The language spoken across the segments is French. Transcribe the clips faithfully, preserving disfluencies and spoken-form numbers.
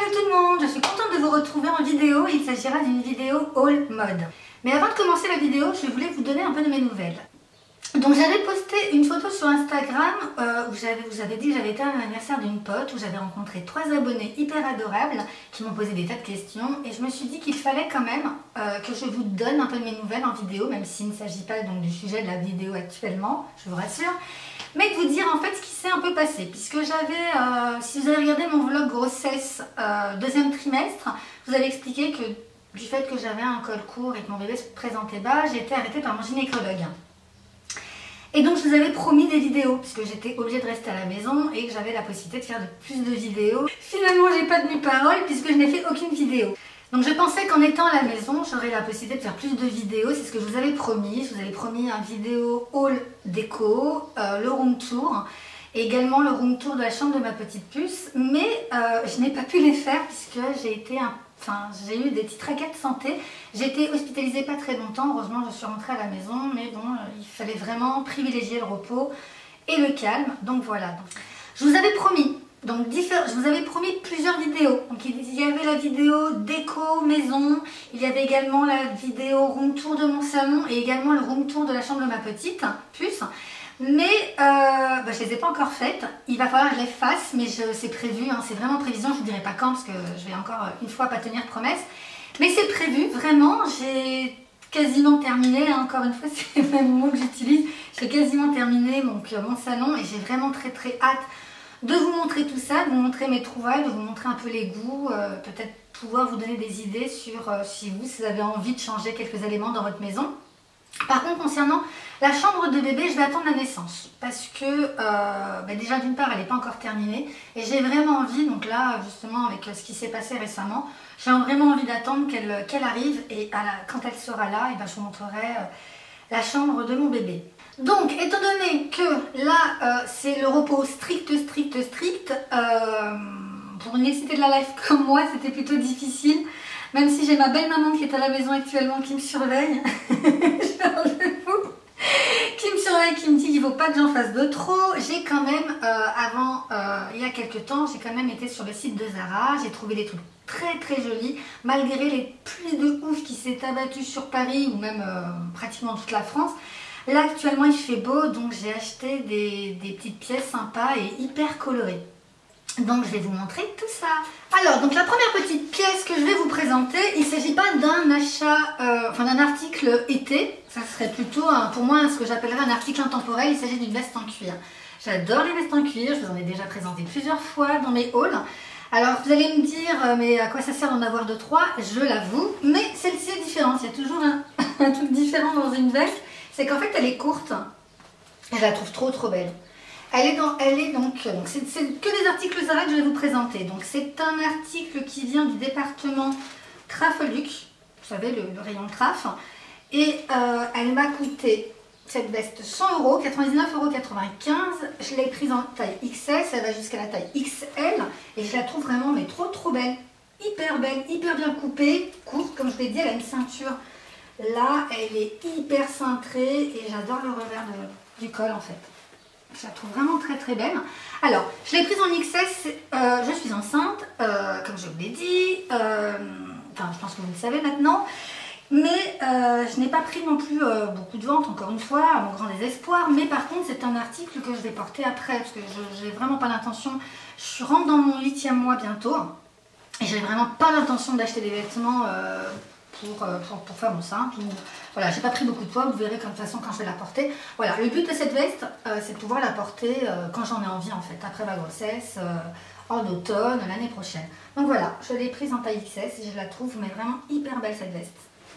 Salut tout le monde, je suis contente de vous retrouver en vidéo. Il s'agira d'une vidéo haul mode. Mais avant de commencer la vidéo, je voulais vous donner un peu de mes nouvelles. Donc j'avais posté une photo sur Instagram euh, où j'avais, vous avez dit que j'avais été à l'anniversaire d'une pote, où j'avais rencontré trois abonnés hyper adorables qui m'ont posé des tas de questions, et je me suis dit qu'il fallait quand même euh, que je vous donne un peu de mes nouvelles en vidéo, même s'il ne s'agit pas donc du sujet de la vidéo actuellement, je vous rassure, mais de vous dire en fait ce qui s'est un peu passé, puisque j'avais, euh, si vous avez regardé mon vlog grossesse euh, deuxième trimestre, vous avez expliqué que du fait que j'avais un col court et que mon bébé se présentait bas, j'ai été arrêtée par mon gynécologue. Et donc je vous avais promis des vidéos, puisque j'étais obligée de rester à la maison et que j'avais la possibilité de faire de plus de vidéos. Finalement j'ai pas tenu parole puisque je n'ai fait aucune vidéo. Donc je pensais qu'en étant à la maison, j'aurais la possibilité de faire plus de vidéos, c'est ce que je vous avais promis. Je vous avais promis un vidéo haul déco, euh, le room tour, et également le room tour de la chambre de ma petite puce. Mais euh, je n'ai pas pu les faire puisque j'ai été un Enfin, j'ai eu des petits tracas de santé. J'ai été hospitalisée pas très longtemps. Heureusement, je suis rentrée à la maison. Mais bon, il fallait vraiment privilégier le repos et le calme. Donc voilà. Donc, je vous avais promis. Donc, je vous avais promis plusieurs vidéos. Donc, il y avait la vidéo déco maison. Il y avait également la vidéo room tour de mon salon et également le room tour de la chambre de ma petite puce. Mais euh, bah, je ne les ai pas encore faites. Il va falloir que je les fasse, mais c'est prévu, hein, c'est vraiment prévision. Je ne vous dirai pas quand parce que je vais encore une fois pas tenir promesse. Mais c'est prévu, vraiment. J'ai quasiment terminé, hein, encore une fois, c'est le même mot que j'utilise. J'ai quasiment terminé donc, mon salon et j'ai vraiment très très hâte de vous montrer tout ça, de vous montrer mes trouvailles, de vous montrer un peu les goûts, euh, peut-être pouvoir vous donner des idées sur euh, si vous, si vous avez envie de changer quelques éléments dans votre maison. Par contre, concernant la chambre de bébé, je vais attendre la naissance parce que euh, bah déjà d'une part elle n'est pas encore terminée et j'ai vraiment envie, donc là justement avec ce qui s'est passé récemment, j'ai vraiment envie d'attendre qu'elle qu'elle arrive et à la, quand elle sera là, et ben, je vous montrerai euh, la chambre de mon bébé. Donc étant donné que là euh, c'est le repos strict, strict, strict, euh, pour une excitée de la life comme moi c'était plutôt difficile. Même si j'ai ma belle maman qui est à la maison actuellement qui me surveille, je parle de vous, qui me surveille, qui me dit qu'il ne faut pas que j'en fasse de trop. J'ai quand même, euh, avant, euh, il y a quelques temps, j'ai quand même été sur le site de Zara, j'ai trouvé des trucs très très jolis, malgré les pluies de ouf qui s'est abattues sur Paris ou même euh, pratiquement toute la France. Là actuellement il fait beau, donc j'ai acheté des, des petites pièces sympas et hyper colorées. Donc je vais vous montrer tout ça. Alors donc la première petite pièce que je vais vous présenter, il ne s'agit pas d'un achat, euh, enfin d'un article été, ça serait plutôt un, pour moi ce que j'appellerais un article intemporel. Il s'agit d'une veste en cuir. J'adore les vestes en cuir, je vous en ai déjà présenté plusieurs fois dans mes hauls. Alors vous allez me dire mais à quoi ça sert d'en avoir deux trois, je l'avoue, mais celle-ci est différente, il y a toujours un, un truc différent dans une veste, c'est qu'en fait elle est courte et je la trouve trop trop belle. Elle est, dans, elle est donc, donc c'est que des articles Zara que je vais vous présenter. Donc c'est un article qui vient du département Trafeluc, vous savez le, le rayon Traf, et euh, elle m'a coûté cette veste cent euros, quatre-vingt-dix-neuf euros quatre-vingt-quinze. Je l'ai prise en taille X S, elle va jusqu'à la taille X L et je la trouve vraiment mais trop trop belle, hyper belle, hyper bien coupée, courte comme je l'ai dit, elle a une ceinture. Là elle est hyper cintrée et j'adore le revers de, du col en fait. Je la trouve vraiment très très belle. Alors, je l'ai prise en X S, euh, je suis enceinte, euh, comme je vous l'ai dit, euh, enfin je pense que vous le savez maintenant, mais euh, je n'ai pas pris non plus euh, beaucoup de ventes, encore une fois, à mon grand désespoir, mais par contre c'est un article que je vais porter après, parce que je n'ai vraiment pas l'intention, je rentre dans mon huitième mois bientôt, et j'ai vraiment pas l'intention d'acheter des vêtements euh, Pour, pour, pour faire mon sein. Tout. Voilà, j'ai pas pris beaucoup de poids, vous verrez comme de toute façon quand je vais la porter. Voilà, le but de cette veste, euh, c'est de pouvoir la porter euh, quand j'en ai envie en fait, après ma grossesse, euh, en automne, l'année prochaine. Donc voilà, je l'ai prise en taille X S et je la trouve mais vraiment hyper belle cette veste.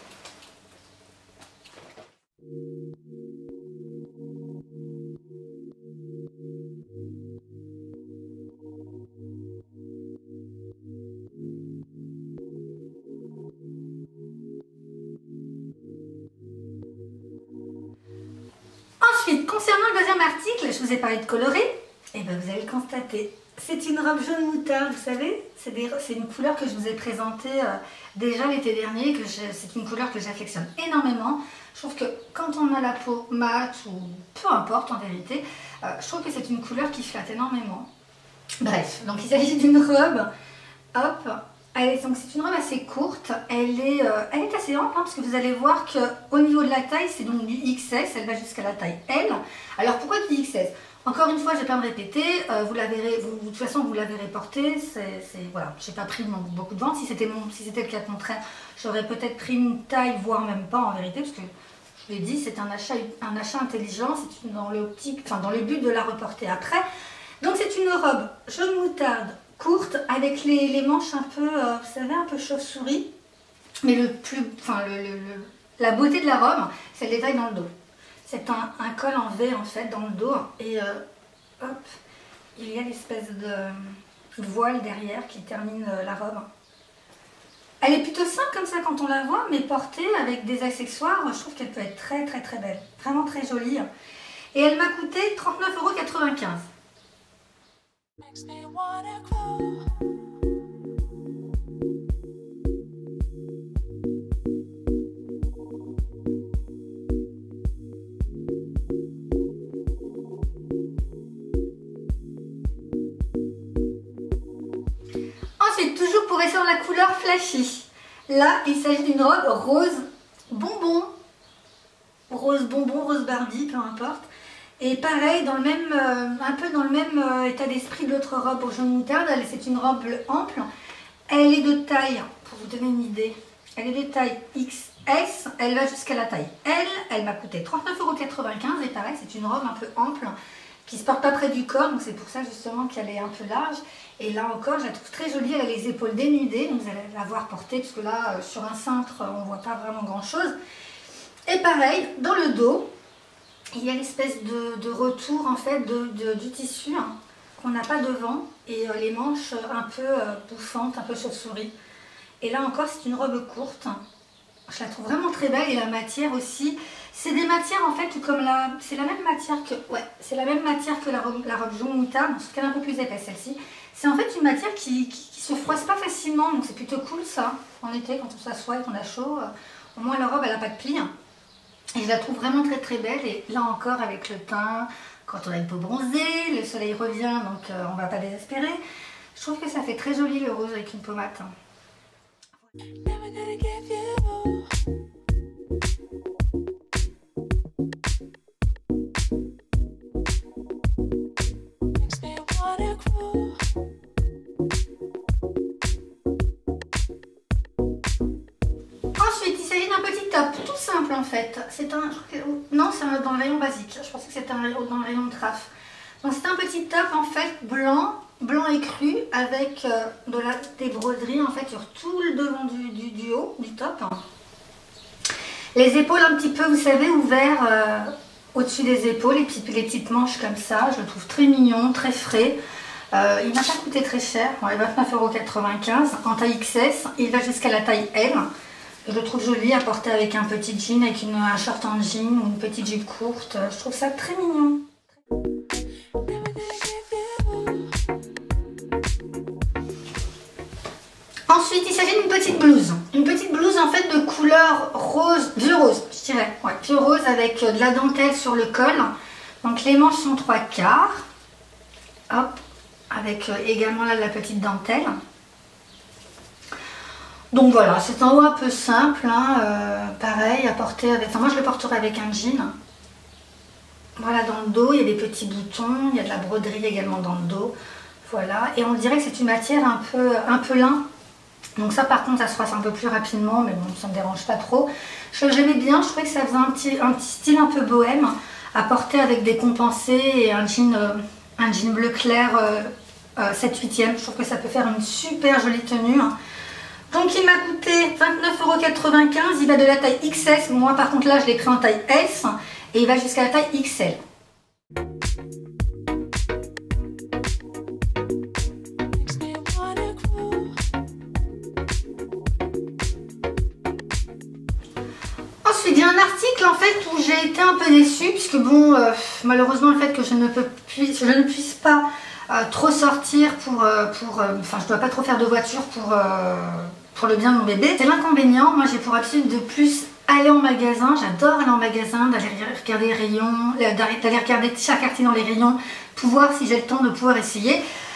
Ensuite, concernant le deuxième article, je vous ai parlé de coloris, et bien vous allez le constater. C'est une robe jaune moutarde, vous savez, c'est une couleur que je vous ai présentée euh, déjà l'été dernier, que c'est une couleur que j'affectionne énormément. Je trouve que quand on a la peau mate ou peu importe en vérité, euh, je trouve que c'est une couleur qui flatte énormément. Bref, donc il s'agit d'une robe Hop, elle est, donc c'est une robe assez courte, elle est, euh, elle est assez ample hein, parce que vous allez voir qu'au niveau de la taille c'est donc du X S, elle va jusqu'à la taille L. Alors pourquoi du X S? Encore une fois, je vais pas me répéter, euh, vous la verrez, vous, de toute façon vous la verrez porter, c'est, voilà, j'ai pas pris beaucoup de ventes, si c'était si c'était le cas contraire, j'aurais peut-être pris une taille, voire même pas en vérité, parce que je l'ai dit, c'est un achat, un achat intelligent, c'est dans l'optique, enfin dans le but de la reporter après. Donc c'est une robe jaune moutarde, courte, avec les, les manches un peu, euh, vous savez, un peu chauve-souris, mais le plus, enfin le, le, le, la beauté de la robe, c'est le détail dans le dos. C'est un, un col en V en fait dans le dos et euh, hop, il y a l'espèce de voile derrière qui termine la robe. Elle est plutôt simple comme ça quand on la voit, mais portée avec des accessoires, je trouve qu'elle peut être très très très belle, vraiment très jolie. Et elle m'a coûté trente-neuf euros quatre-vingt-quinze. Ensuite, toujours pour rester dans la couleur flashy, là il s'agit d'une robe rose bonbon, rose bonbon, rose Barbie, peu importe. Et pareil, dans le même, euh, un peu dans le même euh, état d'esprit de l'autre robe au jaune moutarde, c'est une robe ample. Elle est de taille, pour vous donner une idée, elle est de taille X S, elle va jusqu'à la taille L, elle m'a coûté trente-neuf euros quatre-vingt-quinze et pareil, c'est une robe un peu ample qui ne se porte pas près du corps, donc c'est pour ça justement qu'elle est un peu large. Et là encore, je la trouve très jolie, elle a les épaules dénudées, donc vous allez la voir portée, parce que là, euh, sur un cintre, on ne voit pas vraiment grand chose. Et pareil, dans le dos, il y a l'espèce de, de retour en fait de, de, du tissu hein, qu'on n'a pas devant et euh, les manches un peu euh, bouffantes, un peu chauve-souris. Et là encore c'est une robe courte, je la trouve vraiment très belle et la matière aussi. C'est des matières en fait comme la, c'est la même matière que, ouais, c'est la même matière que la robe, la robe jaune moutarde, sauf qu'elle est un peu plus épaisse celle-ci. C'est en fait une matière qui, qui, qui se froisse pas facilement, donc c'est plutôt cool ça en été quand on s'assoit et qu'on a chaud. Euh, au moins la robe elle n'a pas de plis. Et je la trouve vraiment très très belle et là encore avec le teint, quand on a une peau bronzée, le soleil revient donc euh, on ne va pas désespérer. Je trouve que ça fait très joli le rose avec une peau mate. Ensuite, il s'agit d'un petit top, tout simple en fait. C'est un, non, c'est dans le rayon basique. Je pensais que c'était dans le rayon de traf. Donc c'est un petit top en fait blanc, blanc écru avec euh, de la, des broderies en fait sur tout le devant du, du, du haut du top. Les épaules un petit peu, vous savez, ouverts euh, au-dessus des épaules et puis les petites manches comme ça. Je le trouve très mignon, très frais. Euh, il m'a pas coûté très cher, ouais, vingt-neuf euros quatre-vingt-quinze en taille X S. Il va jusqu'à la taille L. Je le trouve joli à porter avec un petit jean, avec une, un short en jean ou une petite jupe courte. Je trouve ça très mignon. Ensuite, il s'agit d'une petite blouse. Une petite blouse en fait de couleur rose, vieux rose, je dirais. Ouais, vieux rose avec de la dentelle sur le col. Donc les manches sont trois quarts. Hop, avec également là de la petite dentelle. Donc voilà, c'est en haut un peu simple, hein, euh, pareil, à porter avec... Enfin moi je le porterai avec un jean. Voilà, dans le dos, il y a des petits boutons, il y a de la broderie également dans le dos. Voilà, et on dirait que c'est une matière un peu, un peu lin. Donc ça par contre, ça se froisse un peu plus rapidement, mais bon, ça ne me dérange pas trop. J'aimais bien, je trouvais que ça faisait un petit, un petit style un peu bohème, à porter avec des compensés et un jean, euh, un jean bleu clair euh, euh, sept huitième. Je trouve que ça peut faire une super jolie tenue. Donc il m'a coûté vingt-neuf euros quatre-vingt-quinze, il va de la taille X S, moi par contre là je l'ai pris en taille S, et il va jusqu'à la taille X L. Ensuite il y a un article en fait où j'ai été un peu déçue, puisque bon, euh, malheureusement le fait que je ne, peux plus, je ne puisse pas euh, trop sortir pour, euh, pour euh, enfin je dois pas trop faire de voiture pour... Euh, pour le bien de mon bébé. C'est l'inconvénient, moi j'ai pour habitude de plus aller en magasin, j'adore aller en magasin, d'aller regarder les rayons, d'aller regarder chaque article dans les rayons, pour voir si j'ai le temps de pouvoir essayer.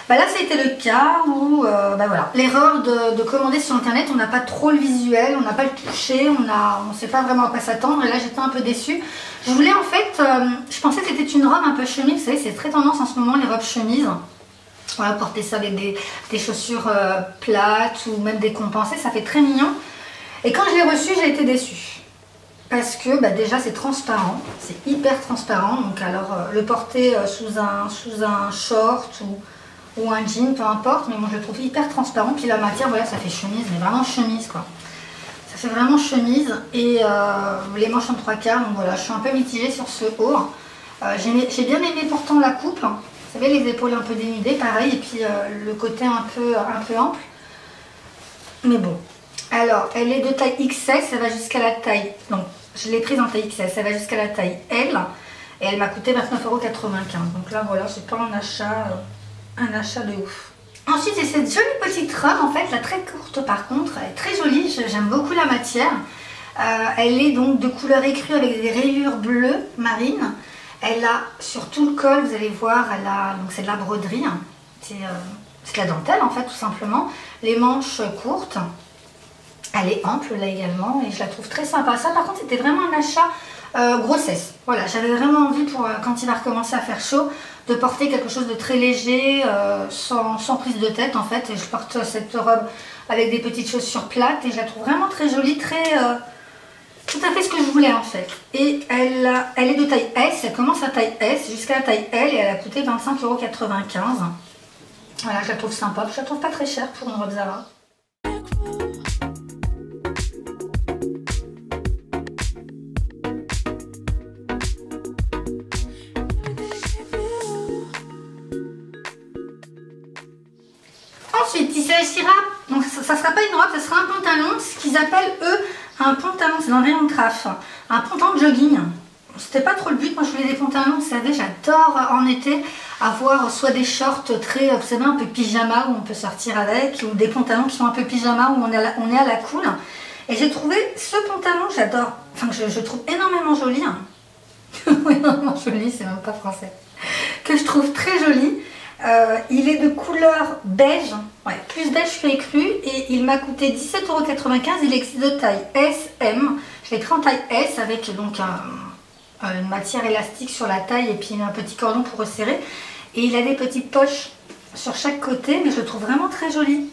Bah là, ça a été le cas où, euh, bah voilà, l'erreur de, de commander sur internet, on n'a pas trop le visuel, on n'a pas le toucher, on a, on sait pas vraiment à quoi s'attendre, et là j'étais un peu déçue. Je voulais en fait, euh, je pensais que c'était une robe un peu chemise, vous savez, c'est très tendance en ce moment les robes chemises. Voilà, porter ça avec des, des chaussures euh, plates ou même décompensées, ça fait très mignon. Et quand je l'ai reçu, j'ai été déçue. Parce que bah, déjà c'est transparent, c'est hyper transparent, donc alors euh, le porter euh, sous, un, sous un short ou, ou un jean, peu importe, mais moi je le trouve hyper transparent, puis la matière, voilà, ça fait chemise, mais vraiment chemise quoi. Ça fait vraiment chemise, et euh, les manches en trois quarts, donc voilà, je suis un peu mitigée sur ce haut. Euh, j'ai bien aimé pourtant la coupe, vous savez, les épaules un peu dénudées, pareil, et puis euh, le côté un peu, un peu ample, mais bon. Alors, elle est de taille X S, ça va jusqu'à la taille, donc je l'ai prise en taille X S, ça va jusqu'à la taille L, et elle m'a coûté vingt-neuf euros quatre-vingt-quinze. Donc là, voilà, c'est pas un achat, euh, un achat de ouf. Ensuite, c'est cette jolie petite robe, en fait, la très courte par contre, elle est très jolie, j'aime beaucoup la matière. Euh, elle est donc de couleur écrue avec des rayures bleues marines. Elle a, sur tout le col, vous allez voir, elle a, donc c'est de la broderie, hein. C'est euh, de la dentelle en fait, tout simplement. Les manches courtes. Elle est ample là également et je la trouve très sympa. Ça par contre c'était vraiment un achat euh, grossesse. Voilà, j'avais vraiment envie pour euh, quand il va recommencer à faire chaud de porter quelque chose de très léger, euh, sans, sans prise de tête en fait. Et je porte cette robe avec des petites chaussures plates et je la trouve vraiment très jolie, très euh, tout à fait ce que je voulais en fait. Et elle, elle est de taille S, elle commence à taille S jusqu'à la taille L et elle a coûté vingt-cinq euros quatre-vingt-quinze. Voilà, je la trouve sympa, je la trouve pas très chère pour une robe Zara. Ensuite, il s'agira, donc ça ne sera pas une robe, ça sera un pantalon, ce qu'ils appellent eux un pantalon, c'est dans le rayon de craft, un pantalon de jogging. C'était pas trop le but, moi je voulais des pantalons, vous savez, j'adore en été avoir soit des shorts très, vous savez, un peu pyjama où on peut sortir avec, ou des pantalons qui sont un peu pyjama où on est à la, on est à la cool. Et j'ai trouvé ce pantalon, j'adore, enfin je, je trouve énormément joli, hein. énormément joli, c'est même pas français, que je trouve très joli. Euh, il est de couleur beige, ouais, plus beige que écru, et il m'a coûté dix-sept euros quatre-vingt-quinze. Il existe de taille S M. Je l'ai pris en taille S avec donc un, une matière élastique sur la taille et puis un petit cordon pour resserrer. Et il a des petites poches sur chaque côté, mais je le trouve vraiment très joli.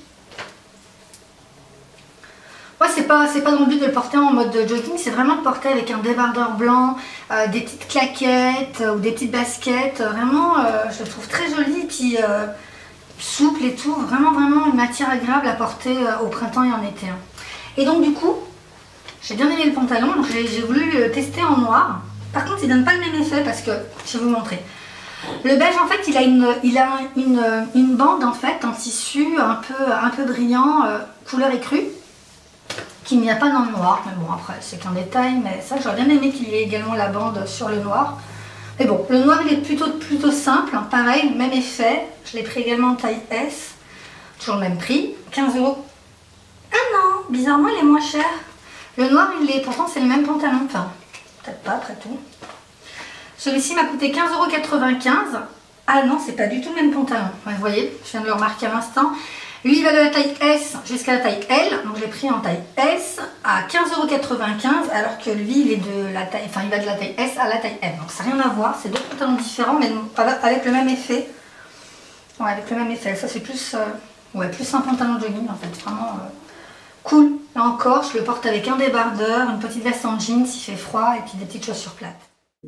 Moi, c'est pas, c'est pas dans le but de le porter en mode jogging, c'est vraiment de porter avec un débardeur blanc, euh, des petites claquettes euh, ou des petites baskets. Vraiment, euh, je le trouve très joli, puis euh, souple et tout. Vraiment, vraiment une matière agréable à porter euh, au printemps et en été. Hein. Et donc, du coup, j'ai bien aimé le pantalon, donc j'ai voulu le tester en noir. Par contre, il donne pas le même effet parce que, je vais vous montrer. Le beige, en fait, il a une, il a une, une bande en fait en tissu un peu, un peu brillant, euh, couleur écrue, qu'il n'y a pas dans le noir. Mais bon, après, c'est qu'un détail, mais ça, j'aurais bien aimé qu'il y ait également la bande sur le noir. Mais bon, le noir, il est plutôt, plutôt simple, hein, pareil, même effet. Je l'ai pris également en taille S, toujours le même prix, quinze euros. Ah non, bizarrement, il est moins cher. Le noir, il est, pourtant, c'est le même pantalon, enfin, peut-être pas, après tout. Celui-ci m'a coûté quinze euros quatre-vingt-quinze. Ah non, c'est pas du tout le même pantalon. Ouais, vous voyez, je viens de le remarquer à l'instant. Lui, il va de la taille S jusqu'à la taille L. Donc, je l'ai pris en taille S à quinze euros quatre-vingt-quinze. Alors que lui, il est de la taille, enfin, il va de la taille S à la taille M. Donc, ça n'a rien à voir. C'est deux pantalons différents, mais avec le même effet. Ouais, avec le même effet. Ça, c'est plus, euh, ouais, plus un pantalon de jogging, en fait. Vraiment euh, cool. Là encore, je le porte avec un débardeur, une petite veste en jean s'il fait froid et puis des petites chaussures plates.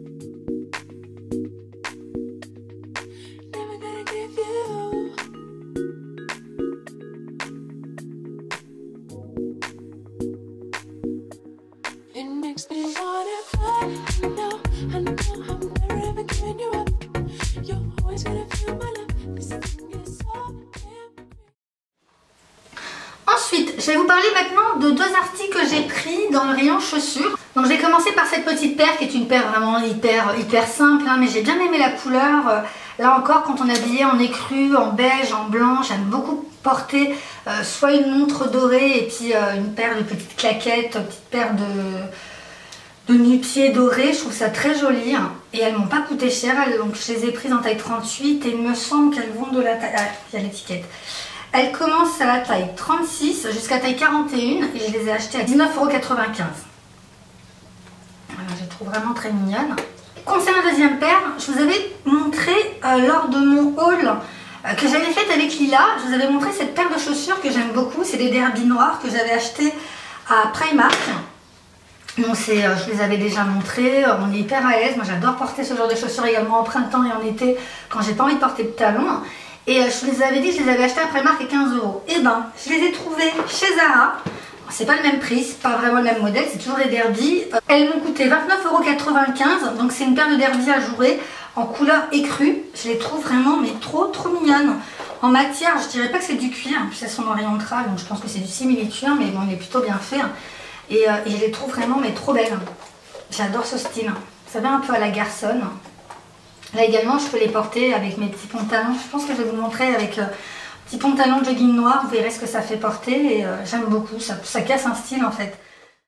Ensuite, je vais vous parler maintenant de deux articles que j'ai pris dans le rayon chaussures. Donc je vais commencer par cette petite paire qui est une paire vraiment hyper, hyper simple, hein, mais j'ai bien aimé la couleur. Là encore, quand on est habillé en écru, en beige, en blanc, j'aime beaucoup porter euh, soit une montre dorée et puis euh, une paire de petites claquettes, une petite paire de, de nu-pieds dorés, je trouve ça très joli. Et elles m'ont pas coûté cher, elles, donc je les ai prises en taille trente-huit et il me semble qu'elles vont de la taille... Ah, il y a l'étiquette. Elles commencent à la taille trente-six jusqu'à taille quarante et un et je les ai achetées à dix-neuf euros quatre-vingt-quinze. Voilà, je les trouve vraiment très mignonnes. Concernant la deuxième paire, je vous avais montré euh, lors de mon haul euh, que j'avais fait avec Lila, je vous avais montré cette paire de chaussures que j'aime beaucoup, c'est des derbies noirs que j'avais acheté à Primark. Donc c'est, euh, je les avais déjà montrés, euh, on est hyper à l'aise, moi j'adore porter ce genre de chaussures également en printemps et en été quand j'ai pas envie de porter de talons. Et euh, je vous les avais dit, je les avais achetés à Primark à quinze euros. Et ben, je les ai trouvés chez Zara. C'est pas le même prix, c'est pas vraiment le même modèle, c'est toujours des derbies. Euh, elles m'ont coûté vingt-neuf euros quatre-vingt-quinze, donc c'est une paire de derbies ajourées en couleur écrue. Je les trouve vraiment mais trop trop mignonnes. En matière, je dirais pas que c'est du cuir, en plus elles sont en rayon trail, donc je pense que c'est du simili-cuir, mais bon, il est plutôt bien fait. Et, euh, et je les trouve vraiment mais trop belles. J'adore ce style. Ça va un peu à la garçonne. Là également, je peux les porter avec mes petits pantalons. Je pense que je vais vous montrer avec euh, petit pantalon de jogging noir. Vous verrez ce que ça fait porter et euh, j'aime beaucoup. Ça, ça casse un style en fait.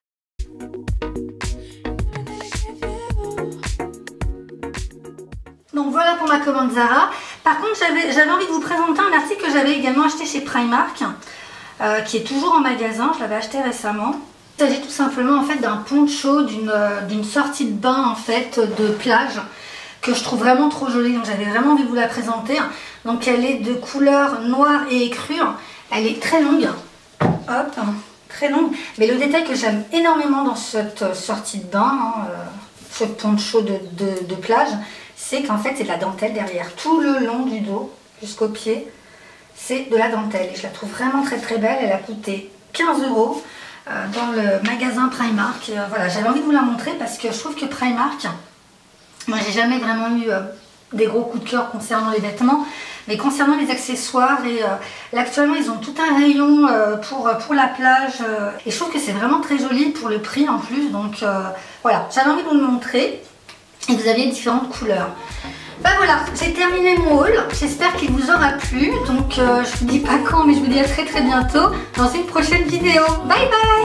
Donc voilà pour ma commande Zara. Par contre, j'avais envie de vous présenter un article que j'avais également acheté chez Primark, euh, qui est toujours en magasin. Je l'avais acheté récemment. Il s'agit tout simplement en fait d'un poncho, d'une euh, d'une sortie de bain en fait de plage, que je trouve vraiment trop jolie, donc j'avais vraiment envie de vous la présenter. Donc elle est de couleur noire et écrue, elle est très longue, hop, très longue, mais le détail que j'aime énormément dans cette sortie de bain, hein, euh, ce poncho de, de, de plage, c'est qu'en fait c'est de la dentelle derrière, tout le long du dos jusqu'au pied, c'est de la dentelle et je la trouve vraiment très très belle. Elle a coûté quinze euros euh, dans le magasin Primark. Et, euh, voilà, j'avais envie de vous la montrer parce que je trouve que Primark, moi j'ai jamais vraiment eu euh, des gros coups de cœur concernant les vêtements, mais concernant les accessoires, et euh, là actuellement ils ont tout un rayon euh, pour, pour la plage, euh, et je trouve que c'est vraiment très joli pour le prix en plus, donc euh, voilà, j'avais envie de vous le montrer, et vous aviez différentes couleurs. Ben voilà, j'ai terminé mon haul, j'espère qu'il vous aura plu, donc euh, je vous dis pas quand, mais je vous dis à très très bientôt dans une prochaine vidéo. Bye bye.